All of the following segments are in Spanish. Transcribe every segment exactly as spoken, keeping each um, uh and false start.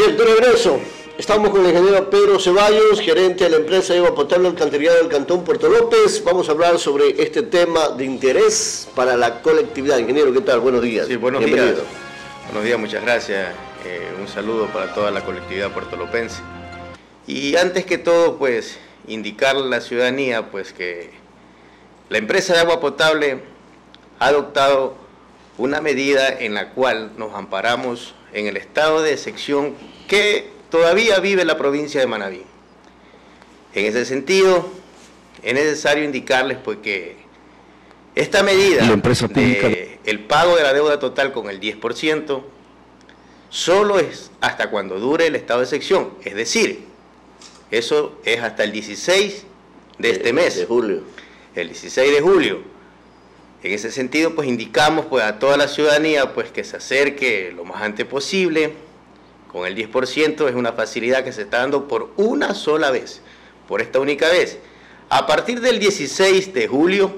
Bien, de regreso. Estamos con el ingeniero Pedro Ceballos, gerente de la empresa de agua potable alcantarillado del Cantón Puerto López. Vamos a hablar sobre este tema de interés para la colectividad. Ingeniero, ¿qué tal? Buenos días. Sí, buenos Bienvenido. días. Buenos días, muchas gracias. Eh, un saludo para toda la colectividad puertolopense. Y antes que todo, pues, indicarle a la ciudadanía, pues, que la empresa de agua potable ha adoptado una medida en la cual nos amparamos en el estado de excepción que todavía vive la provincia de Manabí. En ese sentido, es necesario indicarles pues que esta medida de el pago de la deuda total con el diez por ciento solo es hasta cuando dure el estado de excepción, es decir, eso es hasta el dieciséis de este mes, de julio. El dieciséis de julio. En ese sentido, pues indicamos pues a toda la ciudadanía pues que se acerque lo más antes posible. Con el diez por ciento es una facilidad que se está dando por una sola vez, por esta única vez. A partir del dieciséis de julio,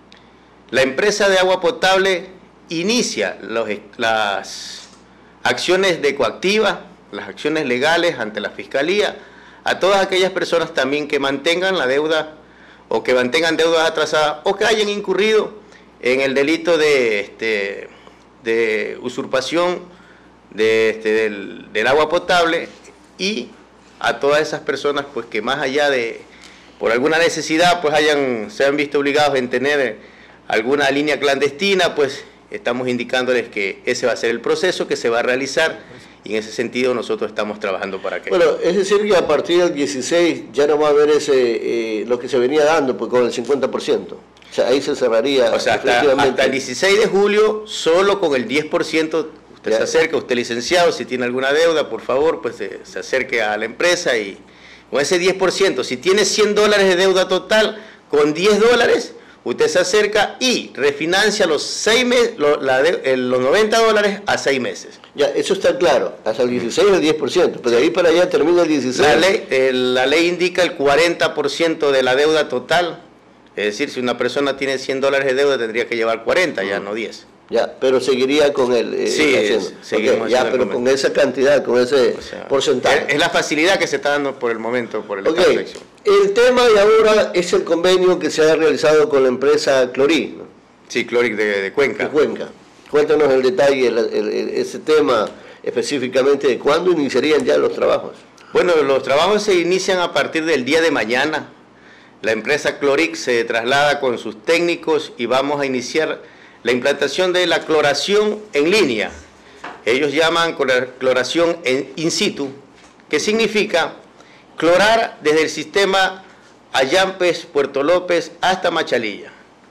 la empresa de agua potable inicia los, las acciones de coactiva, las acciones legales ante la Fiscalía, a todas aquellas personas también que mantengan la deuda o que mantengan deudas atrasadas o que hayan incurrido en el delito de, este, de usurpación de, este, del, del agua potable, y a todas esas personas pues que más allá de, por alguna necesidad, pues hayan, se han visto obligados en tener alguna línea clandestina, pues estamos indicándoles que ese va a ser el proceso que se va a realizar, y en ese sentido nosotros estamos trabajando para que... Bueno, es decir que a partir del dieciséis ya no va a haber ese eh, lo que se venía dando pues con el cincuenta por ciento. O sea, ahí se cerraría. O sea, hasta, hasta el dieciséis de julio, solo con el diez por ciento, usted ya se acerca, usted licenciado, si tiene alguna deuda, por favor, pues se, se acerque a la empresa y con ese diez por ciento, si tiene cien dólares de deuda total, con diez dólares, usted se acerca y refinancia los, seis meses, lo, la de, los noventa dólares a seis meses. Ya, eso está claro, hasta el dieciséis el diez por ciento, pero de ahí para allá termina el dieciséis. La ley, eh, la ley indica el cuarenta por ciento de la deuda total. Es decir, si una persona tiene cien dólares de deuda, tendría que llevar cuarenta, ya no diez. Ya, pero seguiría con el... Eh, sí, es, seguimos okay, ya, pero con esa cantidad, con ese o sea, porcentaje. Es, es la facilidad que se está dando por el momento, por el okay. estado de elección. El tema de ahora es el convenio que se ha realizado con la empresa Cloric, ¿no? Sí, Cloric de, de Cuenca. De Cuenca. Cuéntanos el detalle, el, el, el, ese tema específicamente, de cuándo iniciarían ya los trabajos. Bueno, los trabajos se inician a partir del día de mañana. La empresa Cloric se traslada con sus técnicos y vamos a iniciar la implantación de la cloración en línea. Ellos llaman cloración en in situ, que significa clorar desde el sistema Ayampes, Puerto López hasta Machalilla.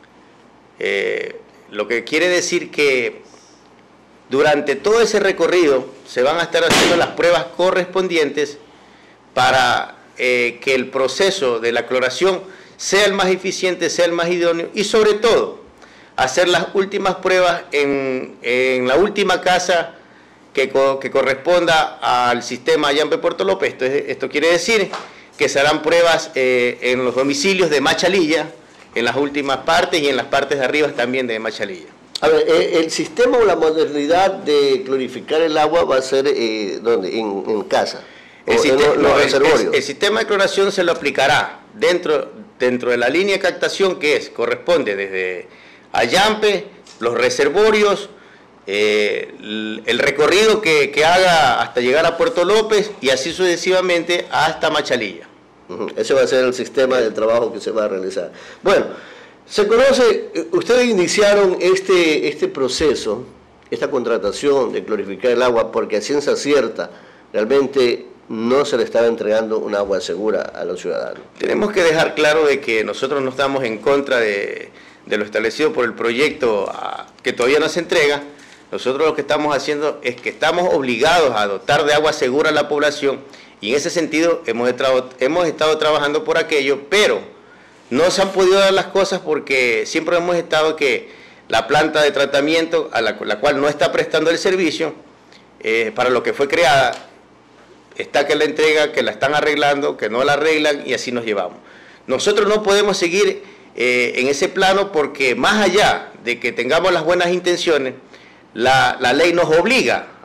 Eh, lo que quiere decir que durante todo ese recorrido se van a estar haciendo las pruebas correspondientes para Eh, que el proceso de la cloración sea el más eficiente, sea el más idóneo, y sobre todo hacer las últimas pruebas en, en la última casa que, co que corresponda al sistema Ayampe Puerto López. Esto, es, esto quiere decir que se harán pruebas eh, en los domicilios de Machalilla, en las últimas partes y en las partes de arriba también de Machalilla. A ver, el sistema o la modernidad de clorificar el agua va a ser eh, ¿dónde? En, en casa. El, sistema, no, el, el, el sistema de cloración se lo aplicará dentro, dentro de la línea de captación que es, corresponde desde Ayampe, los reservorios, eh, el, el recorrido que, que haga hasta llegar a Puerto López y así sucesivamente hasta Machalilla. Uh-huh. Ese va a ser el sistema de trabajo que se va a realizar. Bueno, se conoce, ustedes iniciaron este, este proceso, esta contratación de clorificar el agua porque a ciencia cierta realmente no se le estaba entregando un agua segura a los ciudadanos. Tenemos que dejar claro de que nosotros no estamos en contra de, de lo establecido por el proyecto a, que todavía no se entrega. Nosotros lo que estamos haciendo es que estamos obligados a dotar de agua segura a la población, y en ese sentido hemos estado, hemos estado trabajando por aquello, pero no se han podido dar las cosas porque siempre hemos estado que la planta de tratamiento a la, la cual no está prestando el servicio eh, para lo que fue creada, está que la entrega, que la están arreglando, que no la arreglan, y así nos llevamos. Nosotros no podemos seguir eh, en ese plano porque más allá de que tengamos las buenas intenciones, la, la ley nos obliga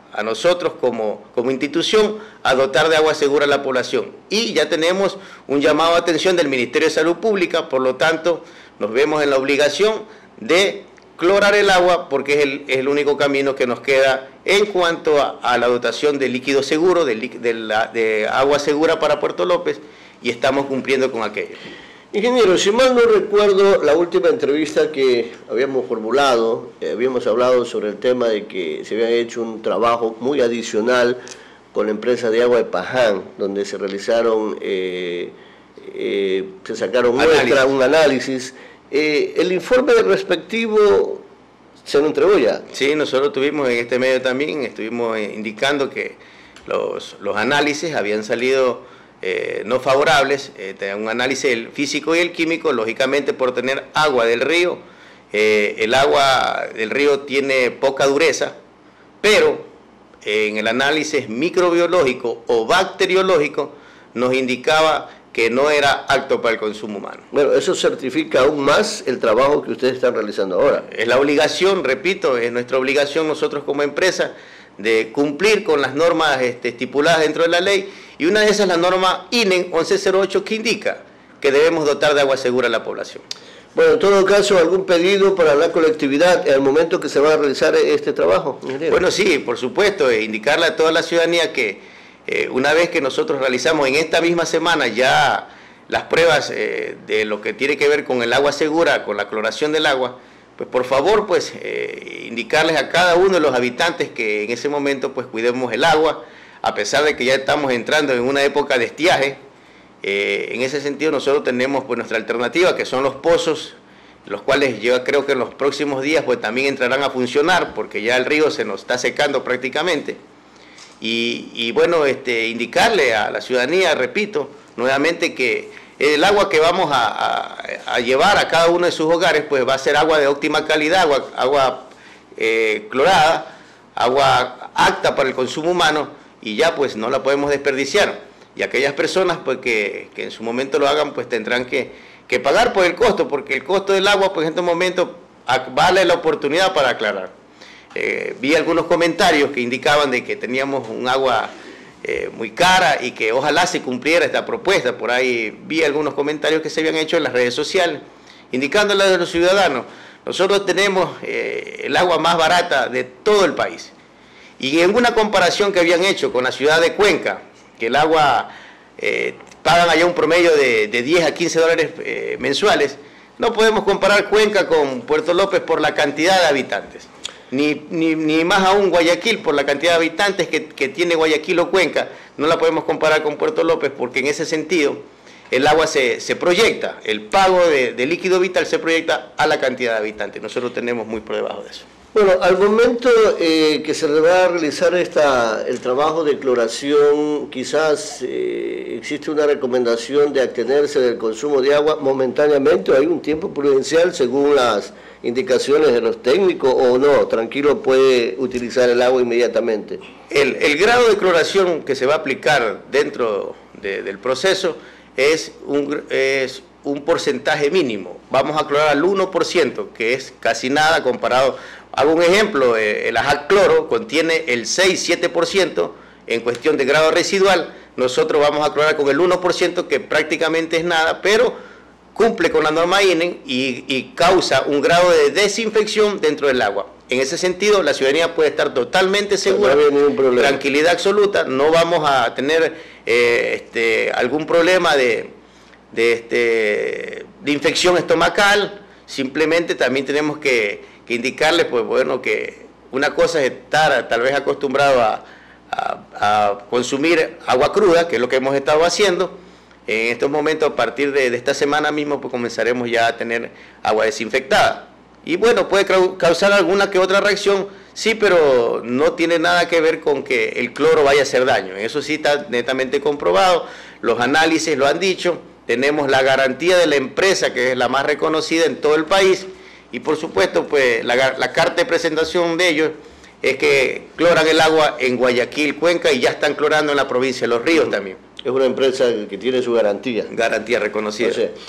a nosotros como, como institución a dotar de agua segura a la población. Y ya tenemos un llamado de atención del Ministerio de Salud Pública, por lo tanto nos vemos en la obligación de clorar el agua porque es el, es el único camino que nos queda en cuanto a, a la dotación de líquido seguro, de, de, la, de agua segura para Puerto López, y estamos cumpliendo con aquello. Ingeniero, si mal no recuerdo, la última entrevista que habíamos formulado, eh, habíamos hablado sobre el tema de que se había hecho un trabajo muy adicional con la empresa de agua de Paján, donde se realizaron, eh, eh, se sacaron muestras, un análisis. Eh, ¿El informe respectivo se lo entregó ya? Sí, nosotros tuvimos en este medio también, estuvimos indicando que los, los análisis habían salido eh, no favorables, eh, un análisis el físico y el químico, lógicamente por tener agua del río, eh, el agua del río tiene poca dureza, pero eh, en el análisis microbiológico o bacteriológico nos indicaba que no era apto para el consumo humano. Bueno, eso certifica aún más el trabajo que ustedes están realizando ahora. Es la obligación, repito, es nuestra obligación nosotros como empresa de cumplir con las normas este, estipuladas dentro de la ley, y una de esas es la norma I N E M once cero ocho que indica que debemos dotar de agua segura a la población. Bueno, en todo caso, ¿algún pedido para la colectividad en el momento que se va a realizar este trabajo, ingeniero? Bueno, sí, por supuesto, indicarle a toda la ciudadanía que Eh, una vez que nosotros realizamos en esta misma semana ya las pruebas eh, de lo que tiene que ver con el agua segura, con la cloración del agua, pues por favor, pues eh, indicarles a cada uno de los habitantes que en ese momento pues cuidemos el agua, a pesar de que ya estamos entrando en una época de estiaje. Eh, en ese sentido nosotros tenemos pues nuestra alternativa, que son los pozos, los cuales yo creo que en los próximos días pues también entrarán a funcionar, porque ya el río se nos está secando prácticamente. Y, y bueno, este, indicarle a la ciudadanía, repito, nuevamente que el agua que vamos a, a, a llevar a cada uno de sus hogares, pues va a ser agua de óptima calidad, agua, agua eh, clorada, agua apta para el consumo humano, y ya pues no la podemos desperdiciar. Y aquellas personas pues que, que en su momento lo hagan, pues tendrán que, que pagar por el costo, porque el costo del agua pues en este momento vale la oportunidad para aclarar. Eh, vi algunos comentarios que indicaban de que teníamos un agua eh, muy cara y que ojalá se cumpliera esta propuesta. Por ahí vi algunos comentarios que se habían hecho en las redes sociales, indicándole a los ciudadanos, nosotros tenemos eh, el agua más barata de todo el país. Y en una comparación que habían hecho con la ciudad de Cuenca, que el agua eh, pagan allá un promedio de, de diez a quince dólares eh, mensuales, no podemos comparar Cuenca con Puerto López por la cantidad de habitantes. Ni, ni, ni más aún Guayaquil, por la cantidad de habitantes que, que tiene Guayaquil o Cuenca, no la podemos comparar con Puerto López, porque en ese sentido el agua se, se proyecta, el pago de, de líquido vital se proyecta a la cantidad de habitantes. Nosotros tenemos muy por debajo de eso. Bueno, al momento eh, que se le va a realizar esta, el trabajo de cloración, quizás eh, existe una recomendación de abstenerse del consumo de agua momentáneamente, o hay un tiempo prudencial según las indicaciones de los técnicos, o no, tranquilo, puede utilizar el agua inmediatamente. El, el grado de cloración que se va a aplicar dentro de, del proceso es un, es un porcentaje mínimo. Vamos a clorar al uno por ciento, que es casi nada comparado. Hago un ejemplo, el ajac cloro contiene el seis a siete por ciento en cuestión de grado residual. Nosotros vamos a clorar con el uno por ciento, que prácticamente es nada, pero cumple con la norma I N E M y, y causa un grado de desinfección dentro del agua. En ese sentido, la ciudadanía puede estar totalmente segura, no hay ningún problema, tranquilidad absoluta, no vamos a tener eh, este, algún problema de, de, este, de infección estomacal. Simplemente también tenemos que, que indicarles, pues bueno, que una cosa es estar tal vez acostumbrado a, a, a consumir agua cruda, que es lo que hemos estado haciendo. En estos momentos, a partir de, de esta semana mismo, pues comenzaremos ya a tener agua desinfectada. Y bueno, puede causar alguna que otra reacción, sí, pero no tiene nada que ver con que el cloro vaya a hacer daño. Eso sí está netamente comprobado, los análisis lo han dicho, tenemos la garantía de la empresa, que es la más reconocida en todo el país, y por supuesto, pues la, la carta de presentación de ellos es que cloran el agua en Guayaquil, Cuenca, y ya están clorando en la provincia de Los Ríos también. Es una empresa que tiene su garantía. Garantía reconocida. O sea,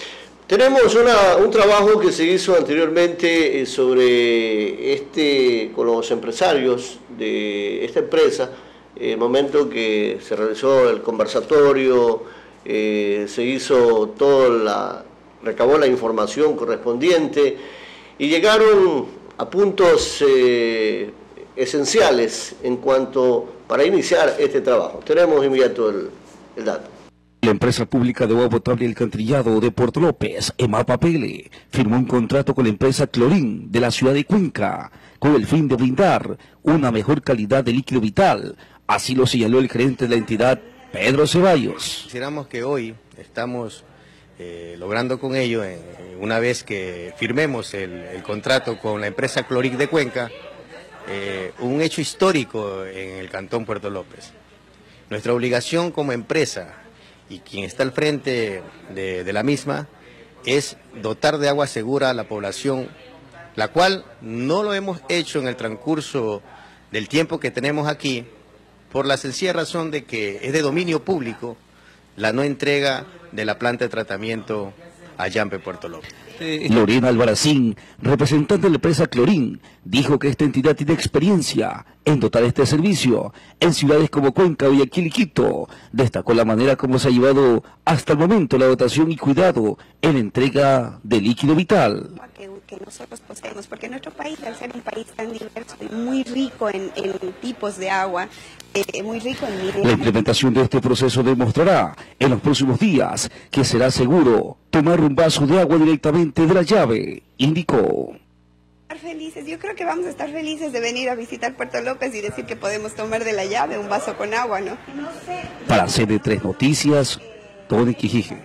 Tenemos una, un trabajo que se hizo anteriormente sobre este, con los empresarios de esta empresa, el momento que se realizó el conversatorio, eh, se hizo toda la, recabó la información correspondiente y llegaron a puntos eh, esenciales en cuanto para iniciar este trabajo. Tenemos inmediato el, el dato. La empresa pública de agua potable y alcantarillado de Puerto López, EMAPAPELE, firmó un contrato con la empresa Clorín de la ciudad de Cuenca, con el fin de brindar una mejor calidad de líquido vital. Así lo señaló el gerente de la entidad, Pedro Ceballos. Consideramos que hoy estamos eh, logrando con ello, eh, una vez que firmemos el, el contrato con la empresa Clorín de Cuenca, eh, un hecho histórico en el cantón Puerto López. Nuestra obligación como empresa y quien está al frente de, de la misma es dotar de agua segura a la población, la cual no lo hemos hecho en el transcurso del tiempo que tenemos aquí, por la sencilla razón de que es de dominio público la no entrega de la planta de tratamiento a Yampe, Puerto López. Lorena Albarracín, representante de la empresa Clorín, dijo que esta entidad tiene experiencia en dotar este servicio en ciudades como Cuenca, Guayaquil y Quito. Destacó la manera como se ha llevado hasta el momento la dotación y cuidado en la entrega de líquido vital. Que, que nosotros poseemos, porque nuestro país, al ser un país tan diverso y muy rico en, en tipos de agua, eh, muy rico en minerales. La implementación de este proceso demostrará en los próximos días que será seguro tomar un vaso de agua directamente de la llave, indicó. Estar felices, yo creo que vamos a estar felices de venir a visitar Puerto López y decir que podemos tomar de la llave un vaso con agua, ¿no? Para C D tres Noticias, Tony Quijije.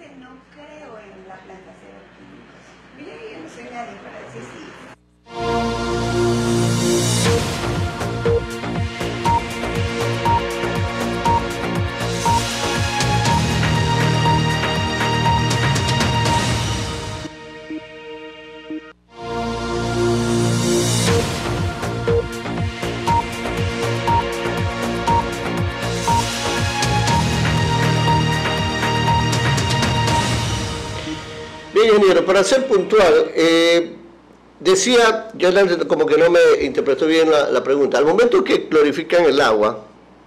Bien, ingeniero, para ser puntual, eh, decía, yo como que no me interpretó bien la, la pregunta, al momento que clorifican el agua,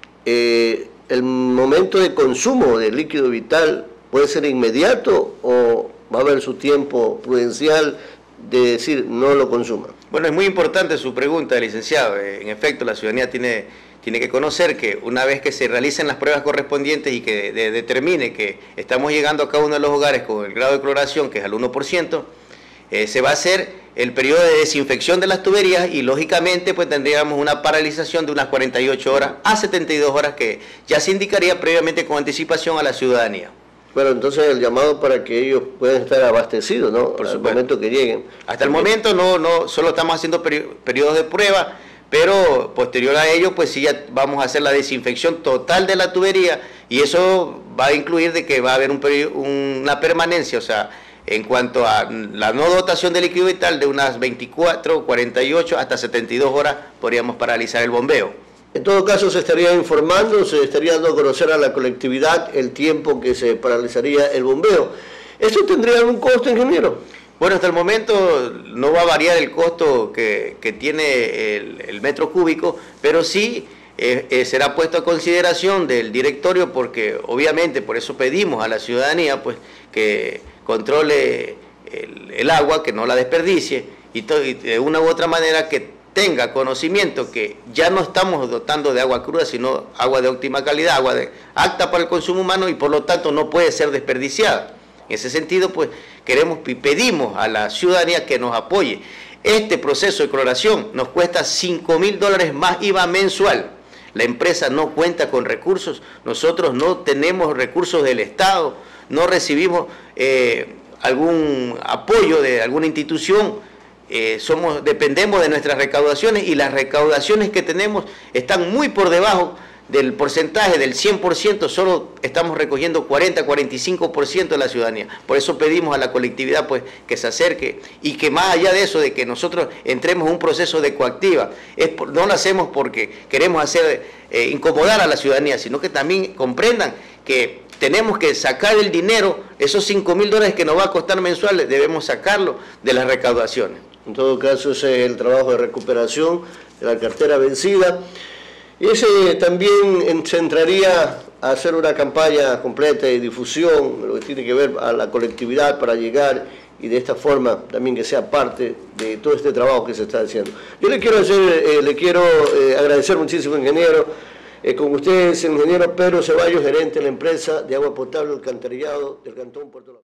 eh, el momento de consumo de líquido vital puede ser inmediato o va a haber su tiempo prudencial de decir no lo consuma. Bueno, es muy importante su pregunta, licenciado. En efecto, la ciudadanía tiene, tiene que conocer que una vez que se realicen las pruebas correspondientes y que de, de, determine que estamos llegando a cada uno de los hogares con el grado de cloración, que es al uno por ciento, eh, se va a hacer el periodo de desinfección de las tuberías y lógicamente pues tendríamos una paralización de unas cuarenta y ocho horas a setenta y dos horas que ya se indicaría previamente con anticipación a la ciudadanía. Bueno, entonces el llamado para que ellos puedan estar abastecidos, ¿no? Por Al momento que lleguen. Hasta el momento no, no, solo estamos haciendo periodos de prueba, pero posterior a ello, pues sí ya vamos a hacer la desinfección total de la tubería y eso va a incluir de que va a haber un periodo, una permanencia, o sea, en cuanto a la no dotación de líquido vital de unas veinticuatro, cuarenta y ocho hasta setenta y dos horas podríamos paralizar el bombeo. En todo caso, se estaría informando, se estaría dando a conocer a la colectividad el tiempo que se paralizaría el bombeo. ¿Esto tendría algún costo, ingeniero? Bueno, hasta el momento no va a variar el costo que, que tiene el, el metro cúbico, pero sí eh, eh, será puesto a consideración del directorio porque obviamente por eso pedimos a la ciudadanía pues que controle el, el agua, que no la desperdicie y, to, y de una u otra manera que tenga conocimiento que ya no estamos dotando de agua cruda, sino agua de óptima calidad, agua de, apta para el consumo humano y por lo tanto no puede ser desperdiciada. En ese sentido, pues queremos y pedimos a la ciudadanía que nos apoye. Este proceso de cloración nos cuesta cinco mil dólares más I V A mensual. La empresa no cuenta con recursos, nosotros no tenemos recursos del Estado, no recibimos eh, algún apoyo de alguna institución. Eh, somos, dependemos de nuestras recaudaciones y las recaudaciones que tenemos están muy por debajo del porcentaje del cien por ciento, solo estamos recogiendo cuarenta, cuarenta y cinco por ciento de la ciudadanía. Por eso pedimos a la colectividad pues que se acerque y que más allá de eso, de que nosotros entremos en un proceso de coactiva, es por, no lo hacemos porque queremos hacer eh, incomodar a la ciudadanía, sino que también comprendan que tenemos que sacar el dinero, esos cinco mil dólares que nos va a costar mensuales, debemos sacarlo de las recaudaciones. En todo caso, ese es el trabajo de recuperación de la cartera vencida. Y ese también se entraría a hacer una campaña completa de difusión, lo que tiene que ver a la colectividad para llegar y de esta forma también que sea parte de todo este trabajo que se está haciendo. Yo le quiero hacer, eh, le quiero eh, agradecer muchísimo, ingeniero. Eh, con ustedes, el ingeniero Pedro Ceballos, gerente de la empresa de agua potable y alcantarillado del Cantón Puerto La Cruz.